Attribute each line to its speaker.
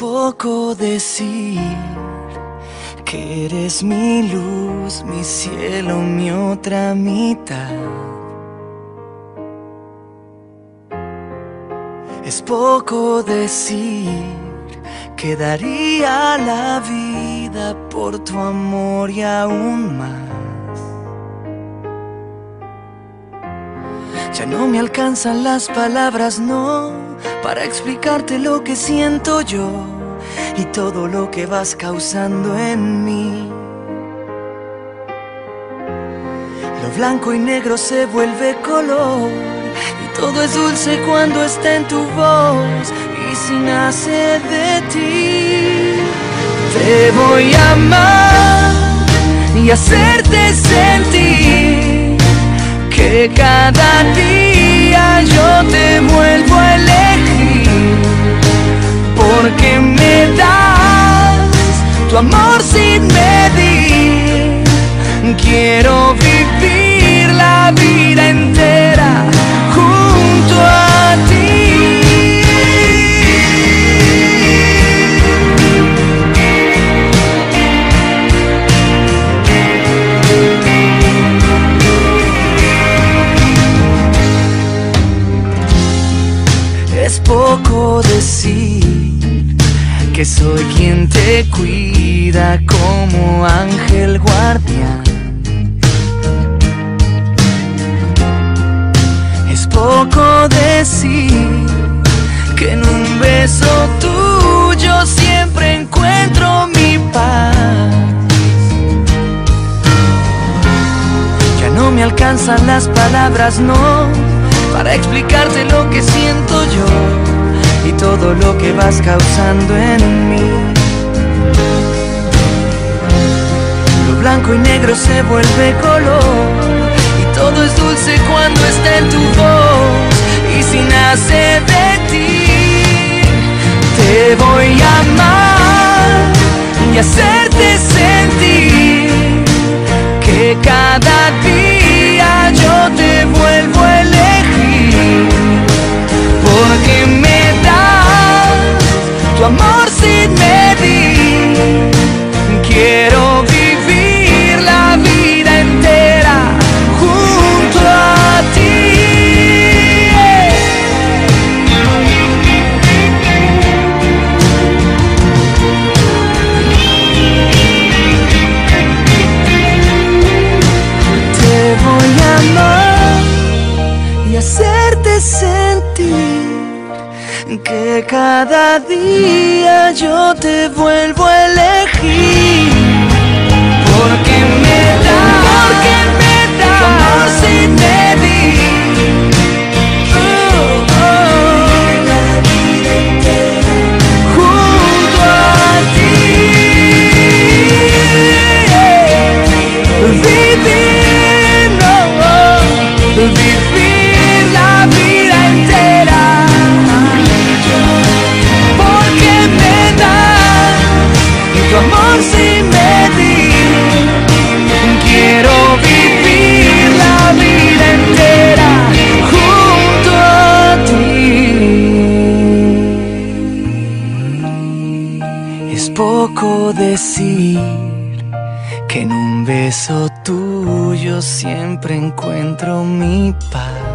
Speaker 1: poco decir que eres mi luz, mi cielo, mi otra mitad. Es poco decir que daría la vida por tu amor y aún más. Ya no me alcanzan las palabras, no, para explicarte lo que siento yo y todo lo que vas causando en mí. Lo blanco y negro se vuelve color y todo es dulce cuando está en tu voz y si nace de ti. Te voy a amar y hacerte sentir que cada día yo te vuelvo a elegir, porque me das tu amor sin medir. Quiero vivir la vida entera junto a ti. Es poco decir que soy quien te cuida como ángel guardián. Es poco decir que en un beso tuyo siempre encuentro mi paz. Ya no me alcanzan las palabras, no, para explicarte lo que siento yo y todo lo que vas causando en mí. Lo blanco y negro se vuelve color y todo es dulce cuando está en tu voz y si nace de ti. Te voy a amar y hacerte sentir que cada día yo te vuelvo a elegir, porque me das tu amor sin medir. Quiero vivir la vida entera junto a ti. Te voy a amar y hacerte sentir que cada día yo te vuelvo a elegir, porque me da tu amor sin medir. Junto a ti, vivir la vida entera, porque me das tu amor sin medir. Quiero vivir la vida entera junto a ti. Es poco decir que en un beso tuyo siempre encuentro mi paz.